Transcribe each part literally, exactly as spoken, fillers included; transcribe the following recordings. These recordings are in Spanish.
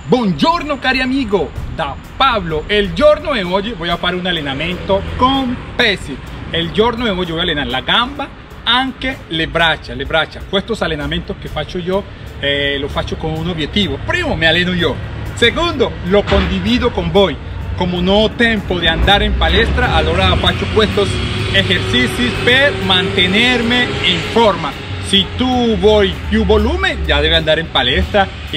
Buongiorno cari amigo, da Pablo. Il giorno di oggi voglio fare un allenamento con pesi. Il giorno di oggi voglio allenare la gamba, anche le braccia, le braccia. Questo allenamento che faccio io eh, lo faccio con un obiettivo. Primo, mi alleno io. Secondo, lo condivido con voi. Come non ho tempo di andare in palestra, allora faccio questi esercizi per mantenermi in forma. Se tu vuoi più volume, ya devi andare in palestra e,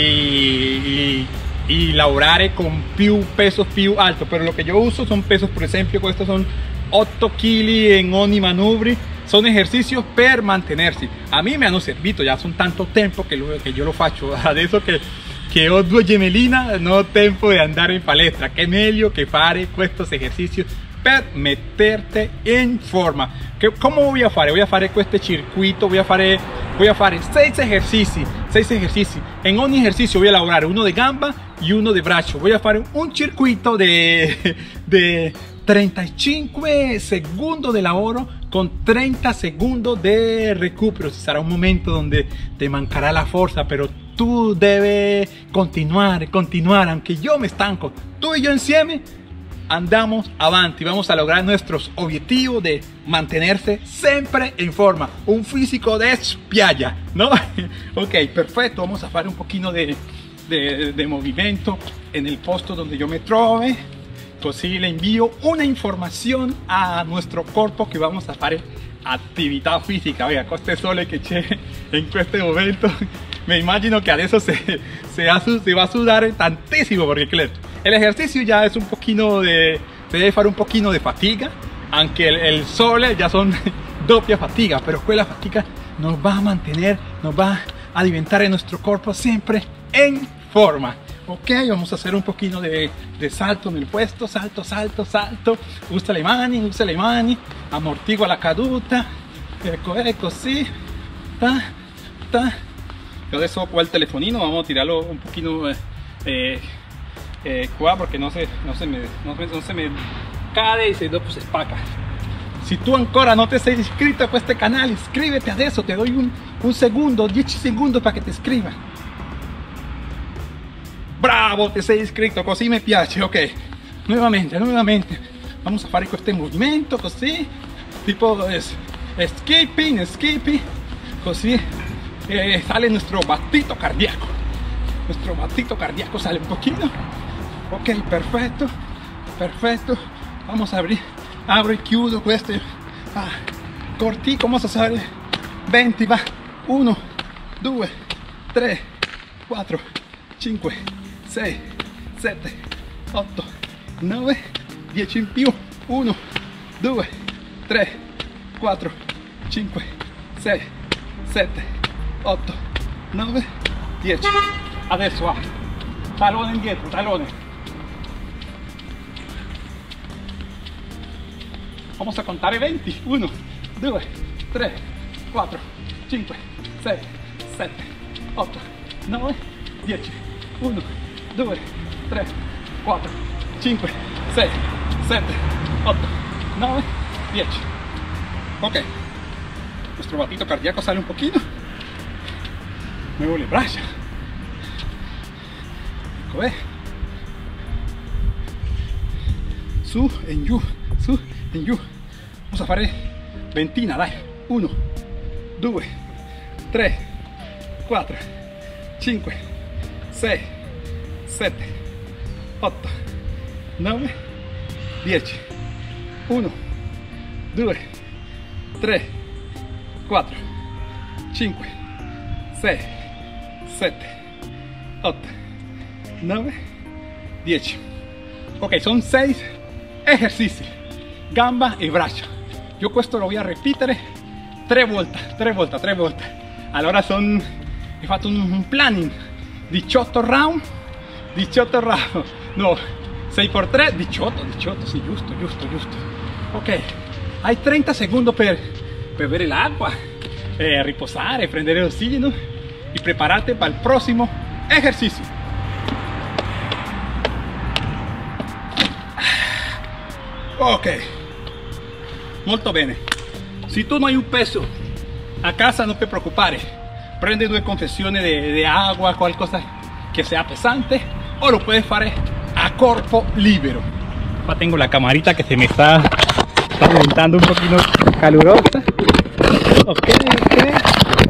e, e lavorare con più pesos più alto. Pero lo que yo uso son pesos, por ejemplo, estos son otto kilos en ogni manubri. Son ejercicios per mantenersi. A mí me hanno servito, ya son tanto tiempo que, lo, que yo lo faccio. Adesso che, che ho due gemelline, non ho tempo di andare in palestra. Che meglio che fare questi esercizi per meterte in forma. Che, come voy a fare? Voy a fare questo circuito, voy a fare, voy a fare seis ejercicios, seis ejercicios. En ogni ejercicio voy a elaborar uno de gamba y uno de braccio. Voy a fare un circuito de, de treinta y cinco segundos de lavoro con treinta segundos de recupero. Ci sarà un momento donde te mancará la fuerza, pero tú debes continuar, continuar, aunque yo me estanco. Tú y yo insieme andamos avanti, vamos a lograr nuestros objetivos de mantenerse siempre en forma, un físico de spiaggia, ¿no? Ok, perfecto, vamos a hacer un poquito de, de, de movimiento en el posto donde yo me trove, così le envío una información a nuestro cuerpo que vamos a hacer attività fisica. Oiga, coste sole che c'è in questo momento, me imagino que adesso se, se, se va a sudar tantísimo, porque claro, el ejercicio ya es un poquito de, se debe hacer un poquito de fatiga, aunque el, el sole ya son doppia fatiga, pero quella fatiga nos va a mantener, nos va a alimentar en nuestro cuerpo siempre en forma. Ok, vamos a hacer un poquito de, de salto en el puesto, salto, salto, salto, usa le mani, usa le mani, amortigua la caduta, ecco, ecco, sì, ta, ta. Yo adesso qua il telefonino, vamos a tirarlo un poquito eh, eh, eh, qua porque no se, no, se me, no, no se me cade y se, dopo se spacca. Si tu ancora no te sei iscritto a questo canale, iscríbete adesso, te doy un, un segundo, dieci secondi para que te iscrivas. Bravo, te sei iscritto, così mi piace. Ok, nuevamente, nuevamente vamos a fare questo movimento così, tipo es, skipping, skipping, così eh, sale nuestro battito cardíaco, nuestro battito cardíaco sale un poquito. Ok, perfecto, perfecto, vamos a abrir, abro y chiudo questo, ah, cortico, vamos a hacer veinte, va, uno, due, tre, quattro, cinque, sei, sette, otto, nove, dieci in più, uno, due, tre, quattro, cinque, sei, sette, otto, nove, dieci. Adesso va, talone indietro, talone. Vamos a contar veinte, uno, due, tre, quattro, cinque, sei, sette, otto, nove, dieci. uno, due, tre, quattro, cinque, sei, sette, otto, nove, dieci. Ok, nuestro battito cardíaco sale un poquito. Muevo le braccia. Ecco, eh. Su e giù, su e giù. Vamos a fare ventina, dai. uno, due, tre, quattro, cinque, sei, sette, otto, nove, dieci. uno, due, tre, quattro, cinque, sei, sette, otto, nove, dieci. Ok, son seis ejercicios, gamba y braccia. Yo questo lo voy a repetir tre volte, tre volte, tre volte. Allora son, he fatto un, un planning, diciotto round, diciotto round, no, sei por tre, diciotto, diciotto, sì, giusto, giusto, giusto. Ok, hai trenta secondi per, per bere l'acqua, eh, riposare, prendere ossigeno e preparate para il prossimo esercizio. Ok, molto bene. Si tu no hai un peso a casa, no te preocupare. Prende due confezioni de, de agua, qualcosa que sea pesante, o lo puedes hacer a cuerpo libero. Acá tengo la camarita que se me está, está calentando un poquito calurosa. Ok, ok.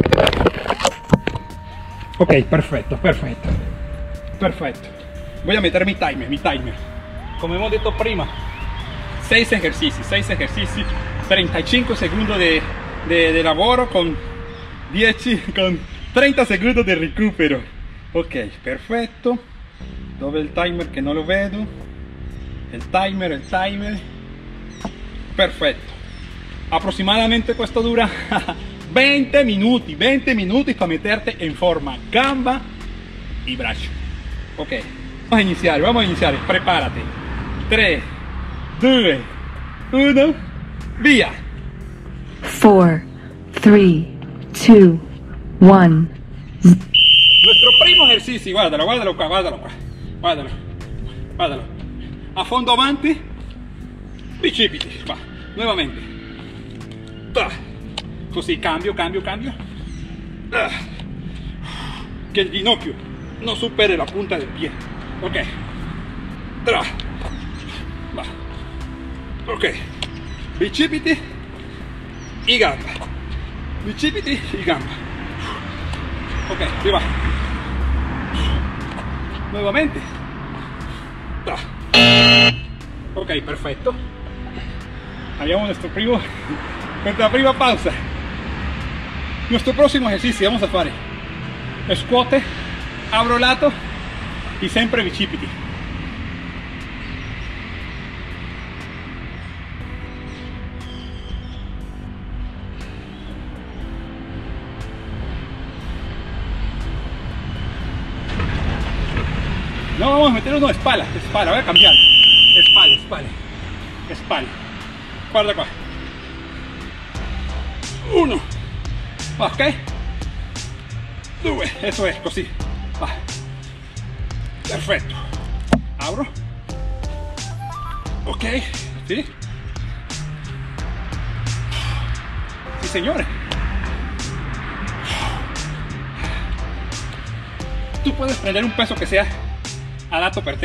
Ok, perfecto, perfecto. Perfecto. Voy a meter mi timer, mi timer. Como hemos dicho prima, seis ejercicios, seis ejercicios, treinta y cinco segundos de, de, de lavoro con, diez, con treinta segundos de recupero. Ok, perfecto. Dove el timer que no lo vedo? El timer, el timer. Perfecto. Aproximadamente esto dura veinte minutos, veinte minutos para meterte en forma gamba y brazo. Ok, vamos a iniciar, vamos a iniciar. Prepárate. tres, dos, uno, vía. four, three, two, one. Nuestro primo ejercicio, guárdalo, guárdalo qua, guárdalo qua, guárdalo, guárdalo. A fondo avanti, bicipiti, va, nuevamente. Ta. Così, cambio, cambio, cambio. Ah. Que el ginocchio no supere la punta del pie. Ok. Tra. Va. Ok. Bicipiti y gamba. Bicipiti y gamba. Ok, ahí va. Nuevamente. Ta. Ok, perfecto. Habíamos nuestro primo, nuestra prima pausa. Nuestro próximo ejercicio vamos a hacer squat, abro lato y siempre bicipiti. No, vamos a meter uno de espalda, de espalda, voy a cambiar. Espalda, espalda, espalda. Guarda qua. Uno. Ok. Due. Eso es, così. Va. Perfecto. Abro. Ok. Sí. Sí, señores. Tú puedes prender un peso que sea adatto per te.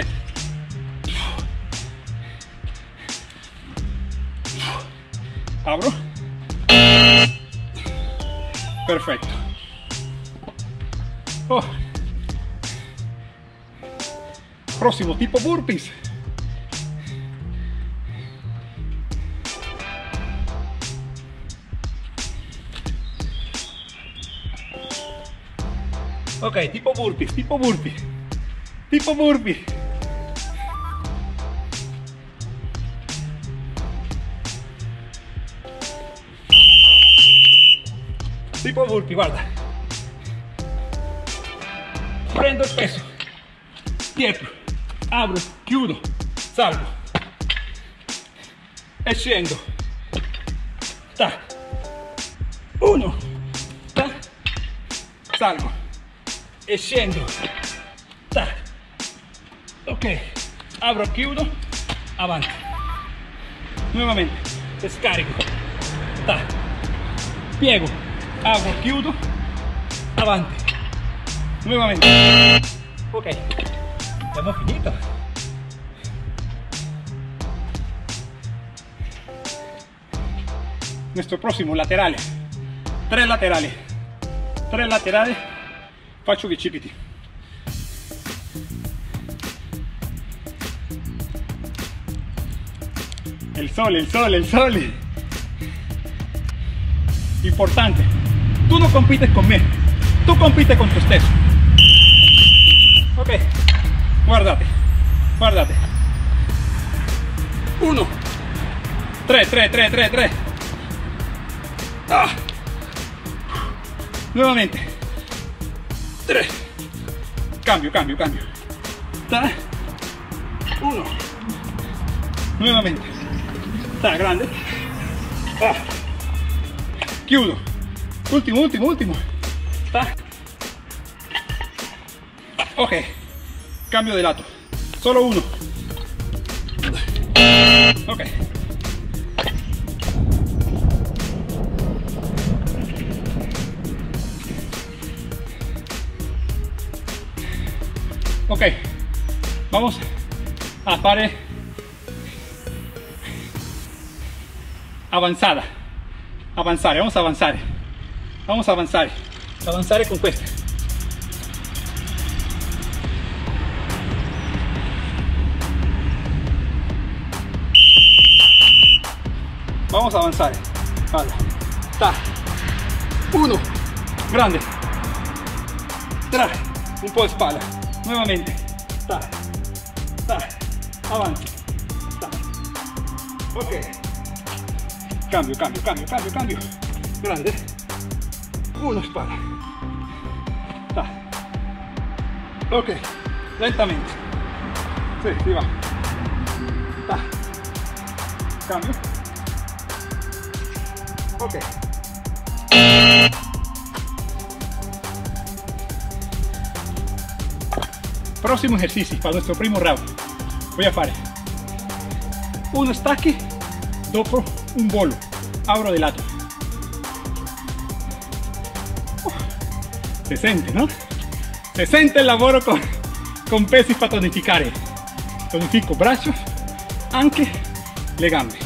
Abro. Perfecto. Oh. Próximo tipo burpees. Ok, tipo burpees, tipo burpees. Tipo burpee. Tipo burpee, guarda. Prendo il peso. Dietro. Apro, chiudo, salgo. E scendo. Ta. Uno. Ta. Salgo. E scendo. Ta. Ok, apro, chiudo, avanti. Nuevamente, scarico. Ta. Piego, apro, chiudo, avanti. Nuevamente. Ok, abbiamo finito. Nuestro próximo laterale. Tres laterales. Tres laterales. Faccio bicipiti. El sol, el sol, el sol. Importante. Tú no compites con me. Tú compites con tu stesso. Ok. Guardate. Guardate. Uno. Tres, tres, tres, tres, tres. Ah. Nuevamente. Tres. Cambio, cambio, cambio. Ta. Uno. Nuevamente. Está grande. Ah. Chiudo. Último, último, último. Ta. Ok. Cambio de lato. Solo uno. Ok. Ok. Vamos a fare avanzada, avanzare, vamos a avanzare, vamos a avanzare, avanzare con questa. Vamos a avanzare, vale, ta, uno, grande, tra, un po' di spalla, nuovamente, ta, ta, avanti, ta, ok, cambio, cambio, cambio, cambio, cambio, grande, uno, spalla, ta, ok, lentamente, sì, si va, ta, cambio, ok. Próximo ejercicio para nuestro primo round. Voy a fare uno stacchi dopo un volo. Abro de lato. Uh, se sente, no? Se sente il lavoro con, con pesi para tonificare. Tonifico braccio, anche le gambe.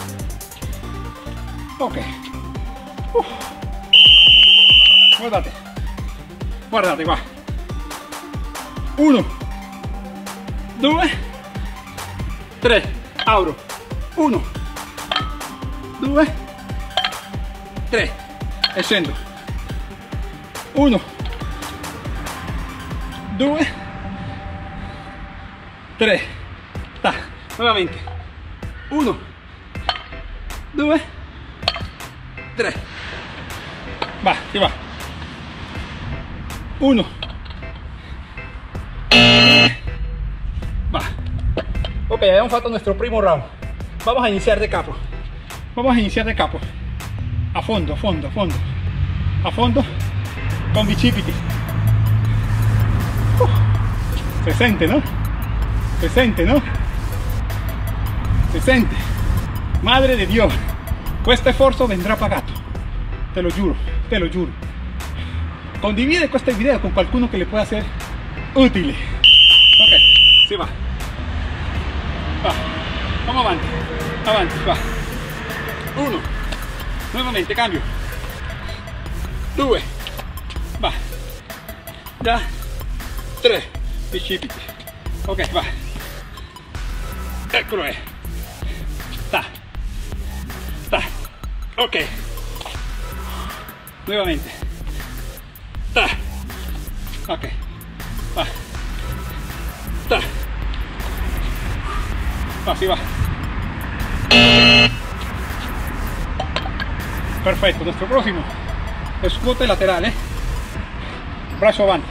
Ok. Uh. Guardate. Guardate qua. uno, due, tre, apro, uno, due, tre, e scendo, uno, due, tre, ta, nuovamente, uno, due, tre, va, si va, uno, va. Ok, hemos fatto nuestro primo round. Vamos a iniciar de capo. Vamos a iniciar de capo. A fondo, a fondo, a fondo. A fondo. Con bicipiti. Uh, se siente, ¿no? Se siente, ¿no? Se siente. Madre de Dios. Este esfuerzo vendrá pagato. Te lo giuro, te lo giuro. Condivide este video con qualcuno que le pueda ser útil. Ok, si va. Va. Vamos avanti. Avanti, va. Uno. Nuevamente, cambio. Due. Va. Da. Tre. Bicipiti. Ok, va. Eccolo è. Ta. Ta. Ok. Nuevamente. Ta. Ok. Va. Ta. Así va. Perfecto. Nuestro próximo escote lateral, ¿eh? Brazo avanti.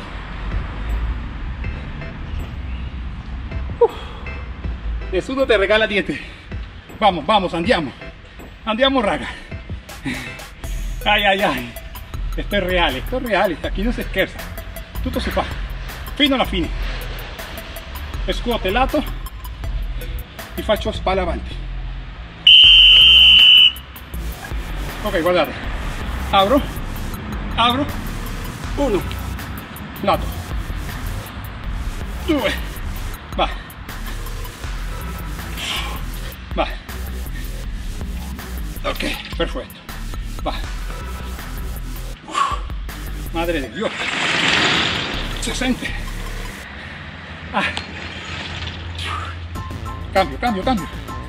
Uf. Nessuno te regala diente. Vamos, vamos, andiamo. Andiamo, raga. Ay, ay, ay. Esto es real, esto es real. Aquí no se scherza. Tutto si fa. Fino alla fine. Scuote lato e faccio spalla avanti. Ok, guardate. Apro, apro, uno, lato, due, va, va. Ok, perfecto. Va. Madre de Dios. Se siente. Ah. Cambio, cambio, cambio.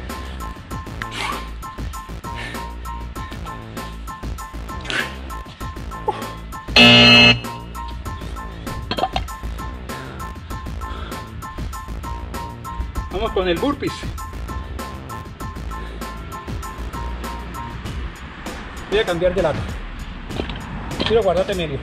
Vamos con el burpees. Voy a cambiar de lado. Quiero guardarte medio.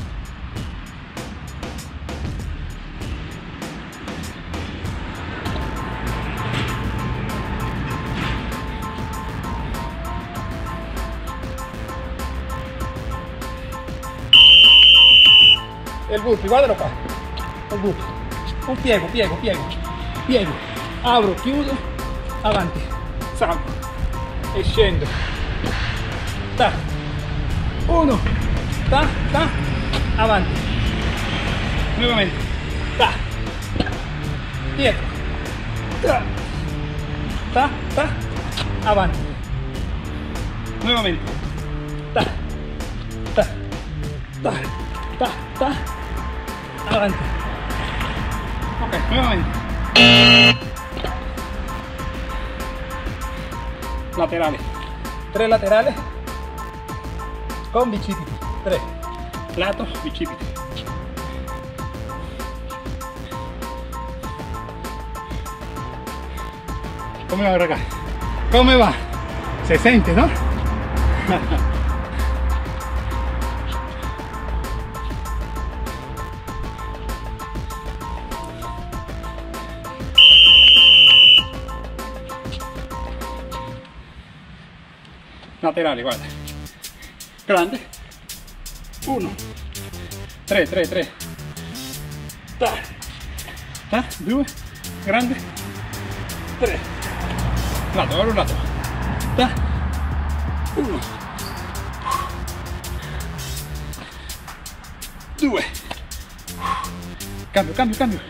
El burpee, guardalo qua. Il burpee. Un piego, piego, piego, piego. Apro, chiudo, avanti, salgo e scendo. Ta. Uno, ta, ta, avanti. Nuovamente. Ta. dietro, ta, ta, ta, avanti, nuevamente, ta, ta, ta, ta, ta, avanti, ok, nuevamente, laterales, tres laterales con bicipiti, tres, lato, bicipiti. ¿Cómo va, ragazzi? ¿Cómo va? Se siente, ¿no? Laterali, guarda. Grande. Uno. Tre, tre, tre. Ta. Ta. Due. Grande. Tre. Lato, ora un lato. Ta. Uno. Due. Cambio, cambio, cambio.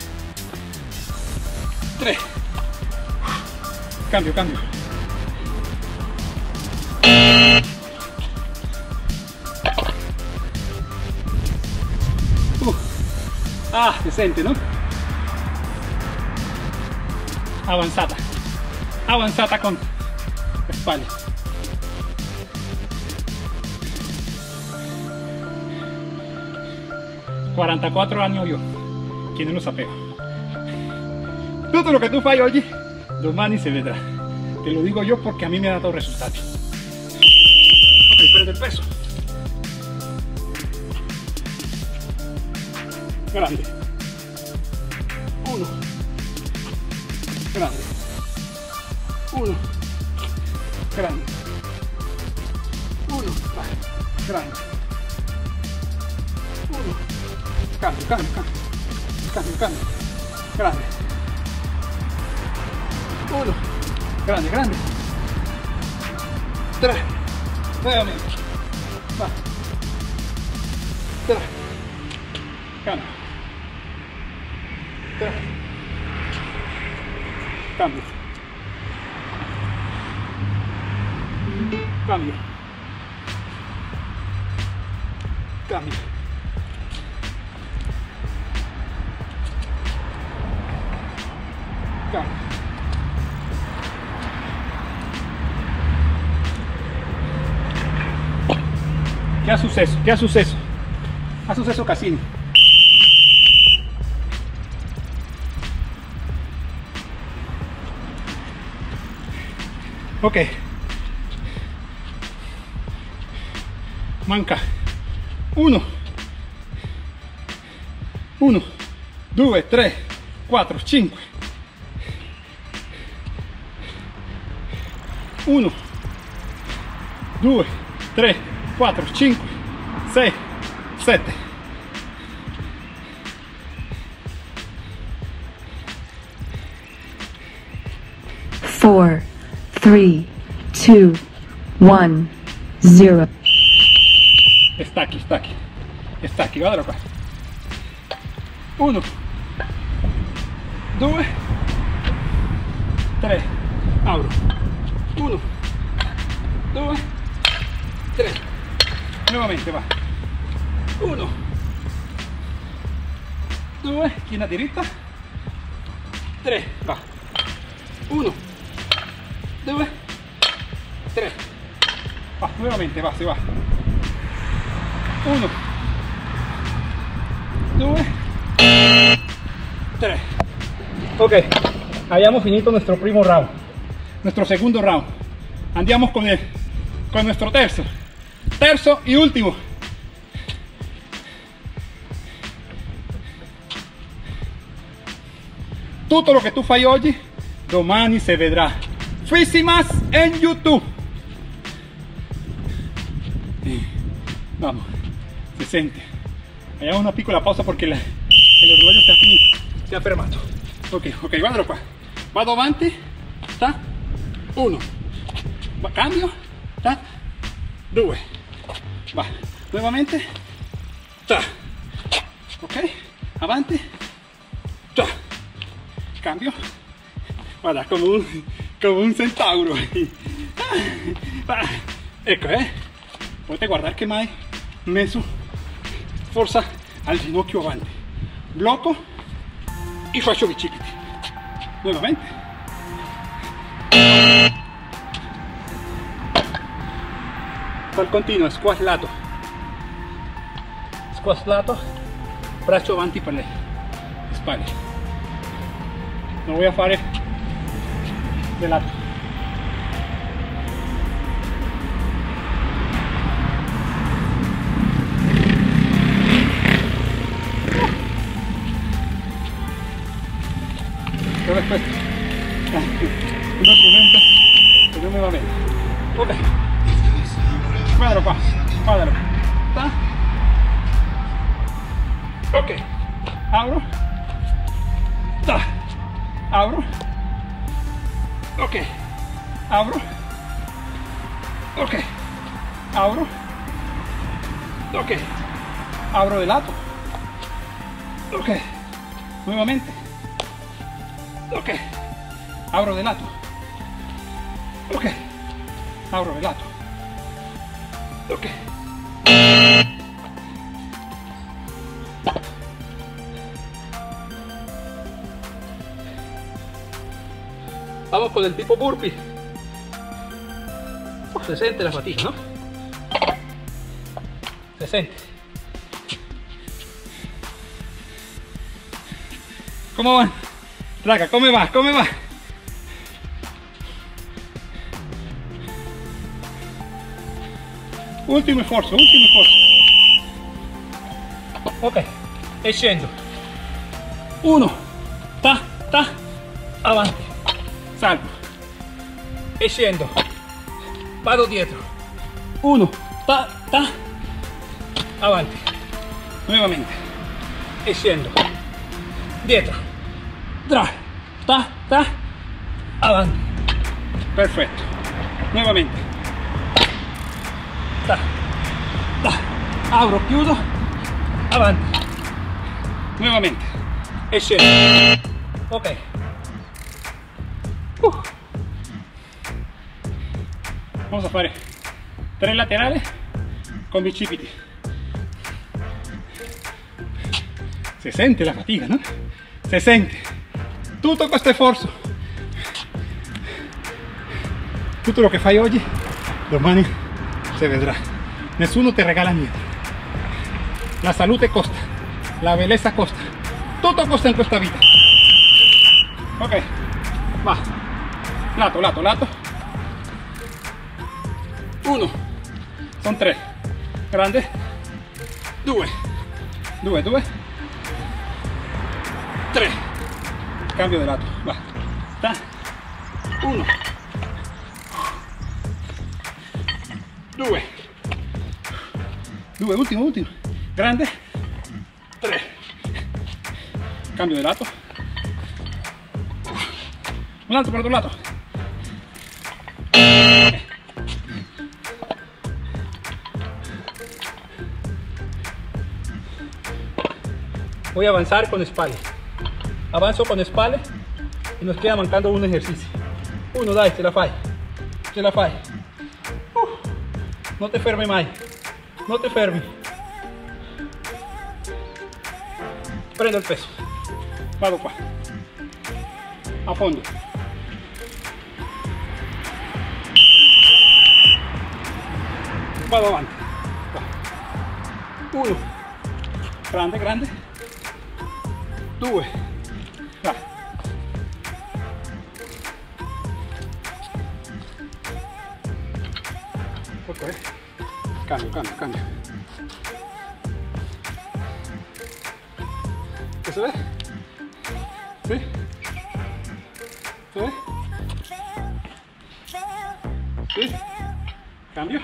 Tre. Cambio, cambio. Uh. Ah, si sente, no? Avanzata. Avanzata con espalda. cuarantquattro anni io, chi non lo sapeva. Tutto lo che tu fai oggi, domani si vedrà. Te lo dico io perché a me mi ha dato risultati. Ok, prende il peso. Grande. Uno. Grande. Uno. Grande. Uno. Vai. Grande. Uno. Cambio, cambio, cambio. Cambio, cambio. Grande. Uno. Grande, grande. Tre. Nuevamente. Va. Tre. Cambio. Tre. Cambio. Cambio. Cambio. Cambio. ¿Qué ha suceso? ¿Qué ha suceso? Ha suceso Cassini. Ok. Manca. Uno. Uno. Due, tre, quattro, cinque. Uno. Due, tre, quattro, cinque, sei, sette. Four, three, two, one, zero. Stacchi, stacchi, stacchi, guardalo qua. Uno, due, tre, apro. Uno, due, tre. Nuovamente va. Uno, due, china diritta. Tre, va. Uno, due, tre. Va, nuovamente va, si va. Uno, due, tre. Ok, abbiamo finito nuestro primo round. Nuestro segundo round. Andiamo con, el, con nuestro terzo. Terzo y último. Tutto lo che tu fai oggi, domani si vedrà. Físimas en YouTube. Vamos, si sente. Facciamo una piccola pausa perché la, el orologio si ha finito, si ha fermato. Ok, ok, guardalo qua. Vado avanti, ta, uno. Va, cambio, ta, due. Va, nuovamente, ta. Ok, avanti, ta. cambio, guarda, come un, come un centauro. Ecco, eh, potete guardare che mai messo forza al ginocchio avanti, blocco e faccio bicipiti, nuovamente, al continuo, squat lato, squat lato, braccio avanti per le spalle, lo voy a fare de lato. Dove è questo? Un documento che non mi va bene. Ok, guardalo qua, guardalo. Ta. Ok, apro, ta. Apro, ok, apro, ok, apro, ok, apro de lato, ok, nuevamente, ok, abro de lato, ok, abro de lato, ok. Vamos con el tipo burpee. Oh, se siente la fatiga, ¿no? Se siente. ¿Cómo van? Raga, come va? Come va? Ultimo sforzo, ultimo sforzo. Ok, e scendo. Uno, ta, ta, avanti. Salgo. E scendo. Vado dietro. Uno, ta, ta, avanti. Nuovamente. E scendo. Dietro. Tra, ta, ta, avanti. Perfetto. Nuovamente. Ta, ta, apro, chiudo, avanti. Nuovamente. E scendo. Ok. Uh. Vamos a fare tre laterali con bicipiti. Si sente la fatica, no? Si sente. Tutto questo sforzo, tutto lo che fai oggi, domani se vedrà. Nessuno ti regala niente. La salute costa, la bellezza costa, tutto costa in questa vita. Ok, va. Lato, lato, lato. Uno, sono tre. Grande. Due, due, due. Tre. Cambio di lato, va. Ta. Uno. Due. Due, ultimo, ultimo. Grande. Tre. Cambio di lato. Un altro per l'altro lato. Voy a avanzar con espalda. Avanzo con espalda y nos queda mancando un ejercicio. Uno, dai, ce la fai. Ce la fai. Uh, no te fermi mai. No te fermi. Prendo il peso. Vado qua. A fondo. Vado avanti. Qua. Uno. Grande, grande. Due. Va. Ok. Cambio, cambio, cambio. ¿Qué se ve? ¿Sí? ¿Se ve? ¿Sí? Cambio.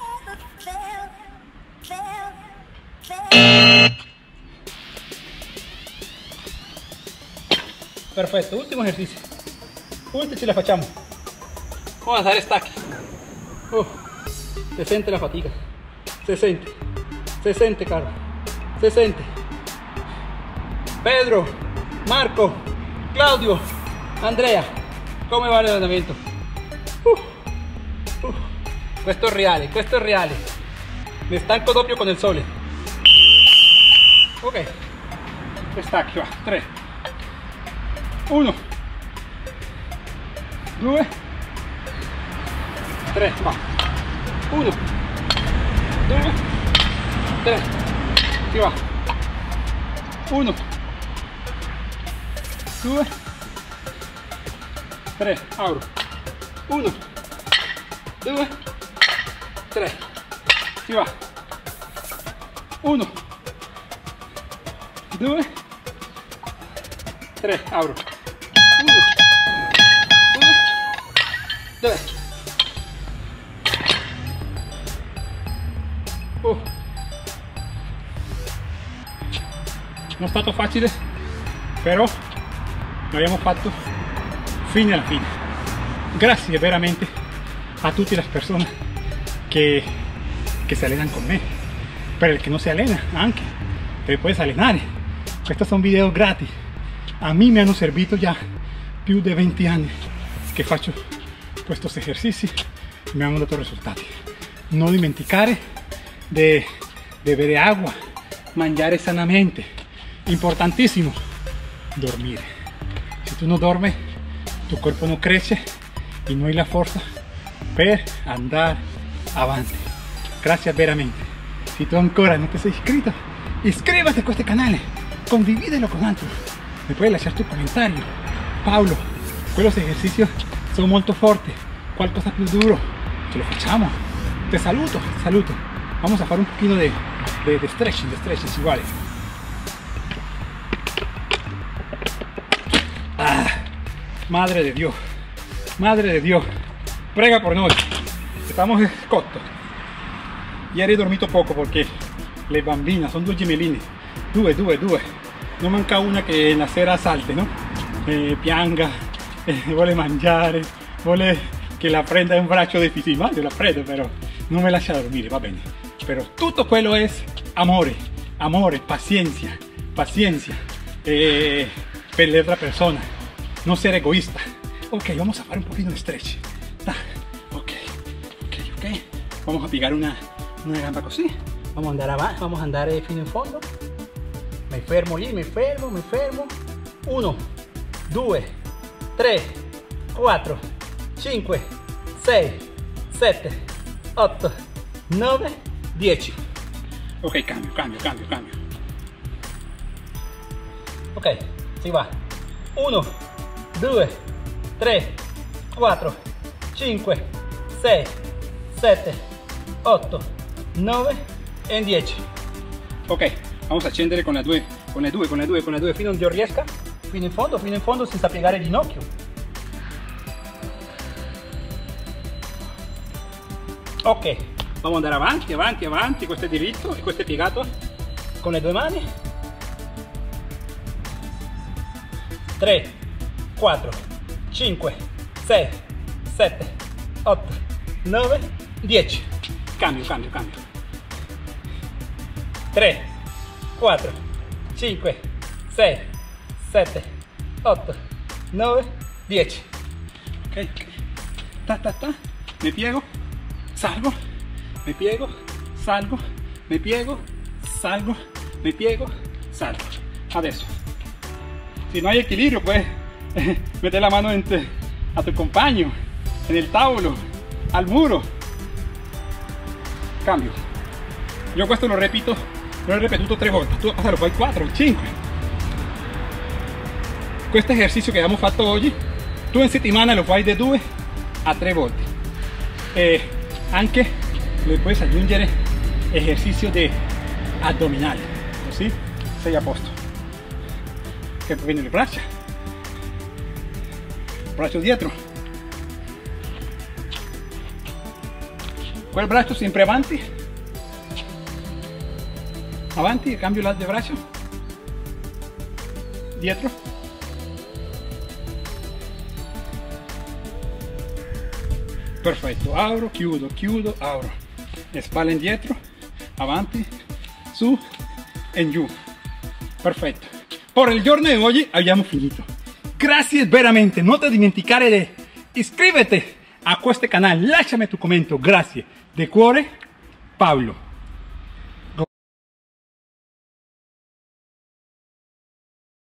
Perfetto, ultimo esercizio. Ultimo ce la facciamo. Vamos a fare stacchi. Oh, se sente la fatica. Se sente. Se sente, caro. Se sente. Pedro, Marco, Claudio, Andrea, come va l'allenamento? Uh, uh. Questo è reale, questo è reale. Mi stanco doppio con il sole. Ok, stacchi, va, tre, uno, due, tre, va, uno, due, tre, si va, uno, due, tre, apro, uno, due, tre, si va, uno, due, tre, apro, uno, due, tre. Oh. Non è stato facile, però l'abbiamo fatto fino alla fine. Grazie veramente a tutte le persone che, che se allenan con me. Per el que no se allena, anche te puedes allenare. Estos son videos gratis. A mí me hanno servito ya più di venti anni che faccio questi esercizi e mi hanno dato risultati. Non dimenticare di bere agua, mangiare sanamente. Importantissimo, dormire. Si tu non dormi, tu corpo non cresce e non hai la forza per andare avanti. Grazie veramente. Si tu ancora non ti sei iscritto, iscríbete a questo canale, condivídelo con altri. Me puedes lasciare tu comentario. Paolo, quellos ejercicios son molto forti, qualcosa più duro, ce lo facciamo. Te saluto, te saluto. Vamos a fare un pochino de, de, de stretching, de stretching igual. Ah, madre de Dios, madre de Dios, prega por noi. Estamos scotto. Ieri ho dormito poco perché le bambine sono due gemelline, due, due, due. Non manca una che la sera salte, no? Eh, pianga, eh, vuole mangiare, vuole che la prenda in braccio difficile, ma io la prendo però non me lascia dormire, va bene. Però tutto quello è amore, amore, paciencia, paciencia eh, per l'altra persona, non essere egoísta. Ok, vamos a fare un pochino di stretch. Da. Ok, ok, ok. Vamos a piegare una, una gamba così. Vamos a andare avanti, vamos a andare fino in fondo. Mi fermo lì, mi fermo, mi fermo. uno, due, tre, quattro, cinque, sei, sette, otto, nove, dieci. Ok, cambio, cambio, cambio, cambio. Ok, si va. uno, due, tre, quattro, cinque, sei, sette, otto, nove e dieci. Ok, vamos a scendere con le due, con le due, con le due, con le due, fino in io riesca, fino in fondo, fino in fondo senza piegare il ginocchio. Ok, vamos a andare avanti, avanti, avanti, questo è diritto e questo è piegato. Con le due mani. tre, quattro, cinque, sei, sette, otto, nove, dieci. Cambio, cambio, cambio. tre, quattro, cinque, sei, sette, otto, nove, dieci. Ok, ok. Ta, ta, ta. Mi piego, salgo, mi piego, salgo, mi piego, salgo, mi piego, salgo. Adesso, si no hay equilibrio, puedes eh, meter la mano entre, a tu compagno, en el tavolo, al muro. Cambio. Io questo lo repito, lo he ripetuto tre volte, tu lo fai quattro, cinque. Questo esercizio che abbiamo fatto oggi, tu in settimana lo fai da due a tre volte. E anche le puoi aggiungere esercizio di addominale, così sei a posto. Che viene le braccia, braccio dietro, quel braccio sempre avanti, avanti, cambio l'altro braccio, dietro, perfetto, apro, chiudo, chiudo, apro, spalle indietro, avanti, su e giù, perfetto. Per il giorno di oggi abbiamo finito. Grazie veramente, non ti dimenticare di iscriverti a questo canale, lasciami tu commento, grazie. De cuore, Pablo.